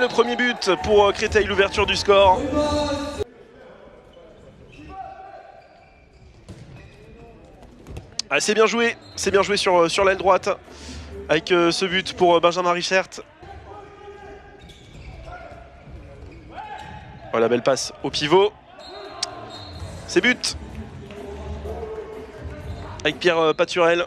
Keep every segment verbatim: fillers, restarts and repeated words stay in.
le premier but pour Créteil, l'ouverture du score. Ah, c'est bien joué, c'est bien joué sur, sur l'aile droite avec euh, ce but pour Benjamin Richert. Oh, la belle passe au pivot. C'est but avec Pierre euh, Paturel.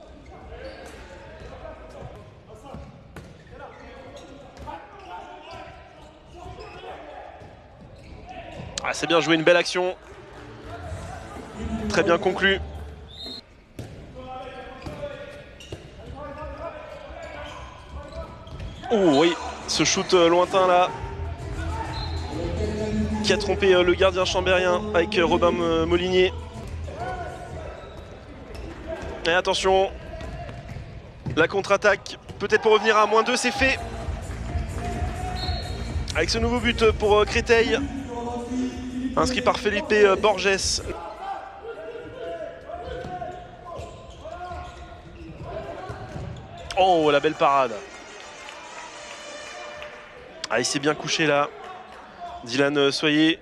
Ah, c'est bien joué, une belle action. Très bien conclu. Oh oui, ce shoot euh, lointain là, qui a trompé euh, le gardien chambérien avec euh, Robin euh, Molinier. Et attention, la contre-attaque, peut-être pour revenir à moins deux, c'est fait. Avec ce nouveau but pour euh, Créteil, inscrit par Felipe euh, Borges. Oh, la belle parade. Ah, il s'est bien couché là. Dylan Soyer.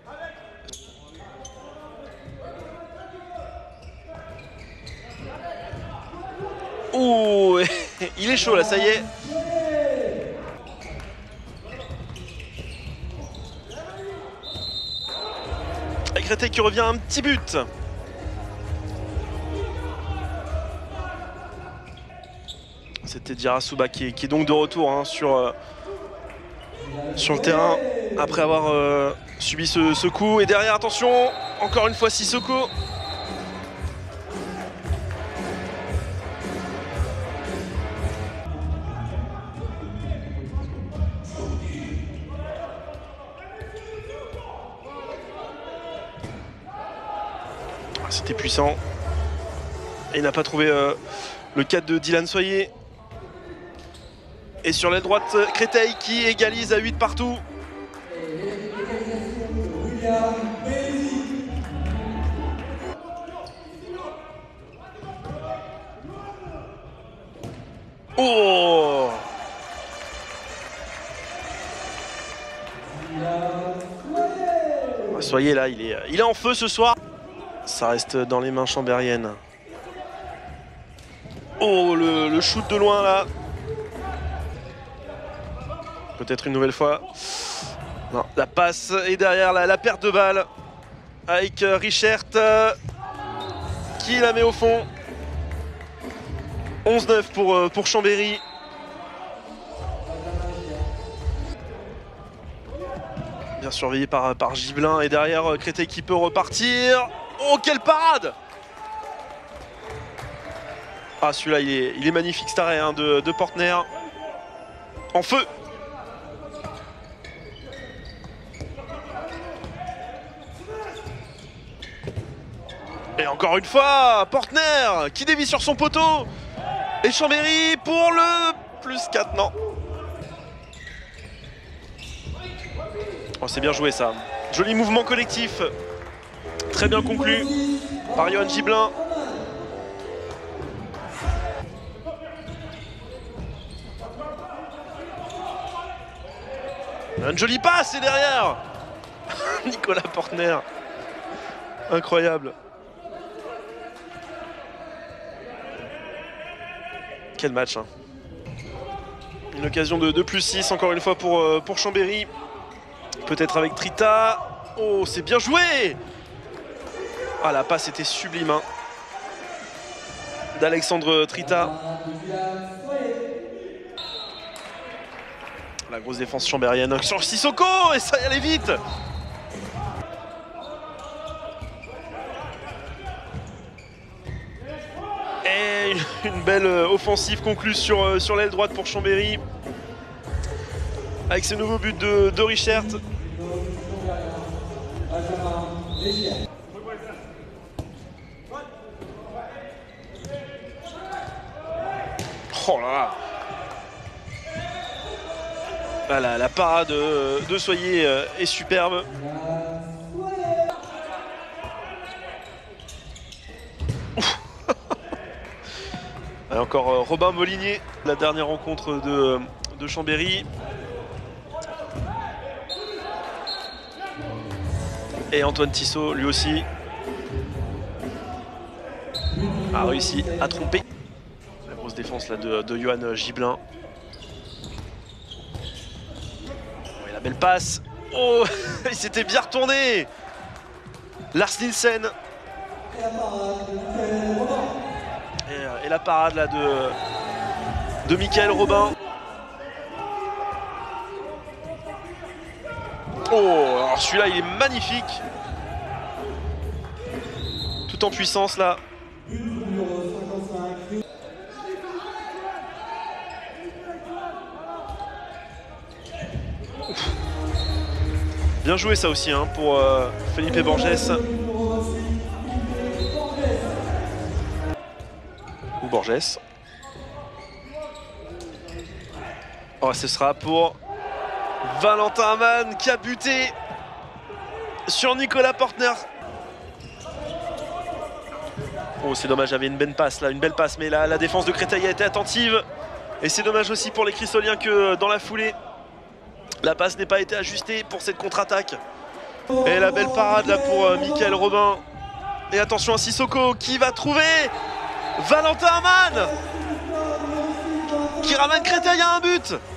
Oh, il est chaud là, ça y est. Et Créteil qui revient à un petit but. C'était Dirasouba qui est, qui est donc de retour hein, sur, euh, sur le terrain après avoir euh, subi ce, ce coup. Et derrière, attention, encore une fois Sissoko. C'était puissant. Et il n'a pas trouvé euh, le cadre de Dylan Soyer. Et sur l'aile droite, Créteil qui égalise à huit partout. Oh! Soyez là, il est, il est en feu ce soir. Ça reste dans les mains chambériennes. Oh, le, le shoot de loin là. Peut-être une nouvelle fois. Non, la passe et derrière la, la perte de balle avec Richert euh, qui la met au fond. onze neuf pour, euh, pour Chambéry. Bien surveillé par, par Gibelin et derrière Créteil qui peut repartir. Oh, quelle parade! Ah, celui-là, il est, il est magnifique, cet arrêt hein, de, de Portner. En feu! Et encore une fois, Portner qui dévie sur son poteau. Et Chambéry pour le plus quatre, non. Oh, c'est bien joué ça. Joli mouvement collectif. Très bien conclu par Johan Gibelin. Une jolie passe et derrière Nicolas Portner. Incroyable. Quel match hein. Une occasion de, de plus six encore une fois pour, euh, pour Chambéry. Peut-être avec Trita. Oh, c'est bien joué. Ah, la passe était sublime hein, d'Alexandre Trita. La grosse défense chambérienne sur Sissoko. Et ça y allait vite. Et une belle offensive conclue sur, sur l'aile droite pour Chambéry. Avec ce nouveau but de, de Richert. Oh là là. Voilà, la parade de Soyer est superbe. Et encore Robin Molinier, la dernière rencontre de, de Chambéry. Et Antoine Tissot, lui aussi, a réussi à tromper. La grosse défense là de, de Johan Gibelin. Oh, et la belle passe. Oh, il s'était bien retourné. Lars Nielsen. Et, et la parade là de, de Michael Robin. Oh, alors celui-là il est magnifique. Tout en puissance là. Ouf. Bien joué ça aussi hein, pour euh, Felipe Borges. Ou Borges. Oh, ce sera pour Valentin Amann qui a buté sur Nicolas Portner. Oh, c'est dommage, j'avais une belle passe là, une belle passe, mais là la défense de Créteil a été attentive. Et c'est dommage aussi pour les Chrysoliens que dans la foulée, la passe n'ait pas été ajustée pour cette contre-attaque. Et la belle parade là pour euh, Michael Robin. Et attention à Sissoko qui va trouver Valentin Amann qui ramène Créteil à un but.